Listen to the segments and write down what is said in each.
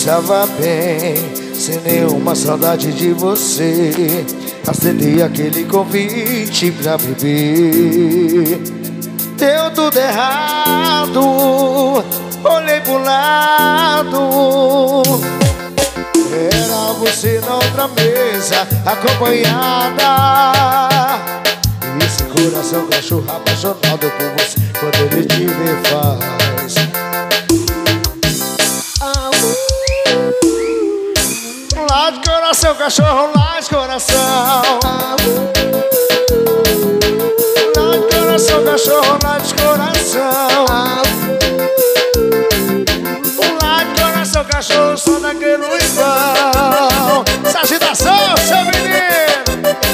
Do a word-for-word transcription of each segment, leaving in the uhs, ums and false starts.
estava bem, sem nenhuma saudade de você. Aceitei aquele convite pra beber. Deu tudo errado, olhei pro lado. Era você na outra mesa, acompanhada. E esse coração cachorro apaixonado por você, quando ele te vê faz lá de coração, cachorro, lá de coração. Lá de coração, cachorro, lá de coração. Lá de coração, cachorro, só daquele igual. Essa agitação, seu menino.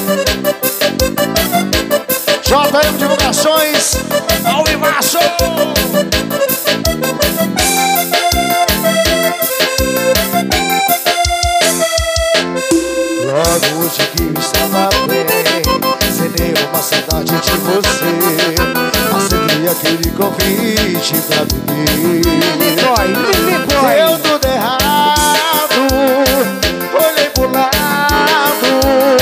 J M Divulgações, ao vivaço. Logo hoje que estava bem, sem nenhuma saudade de você, aceitei aquele convite pra beber. Deu tudo errado, olhei pro lado.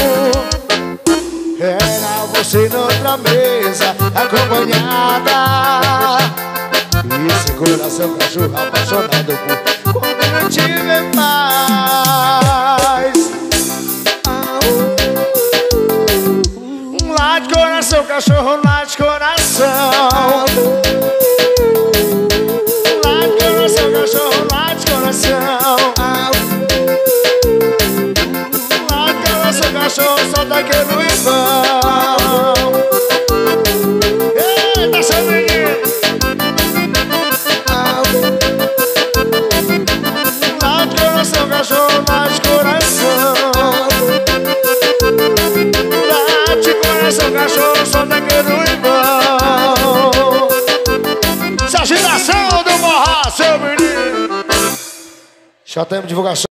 Era você na outra mesa, acompanhada. E esse coração cachorro apaixonado por quando eu te ver mais. Lá de coração, cachorro, lá de coração. Lá de coração, cachorro, lá de coração. Lá de coração, cachorro, só daquele igual. Eita, seu menino. Lá de coração, cachorro, lá de coração. Seu cachorro só daquele igual. Essa agitação do Morra, seu menino. Já temos divulgação.